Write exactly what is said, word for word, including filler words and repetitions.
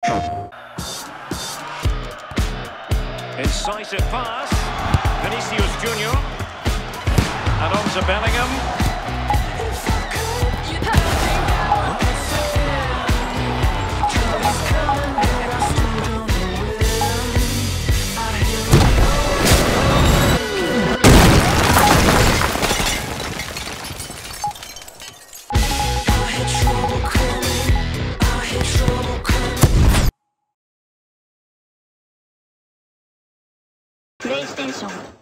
Incisive pass. Vinicius Junior And on to Bellingham. PlayStation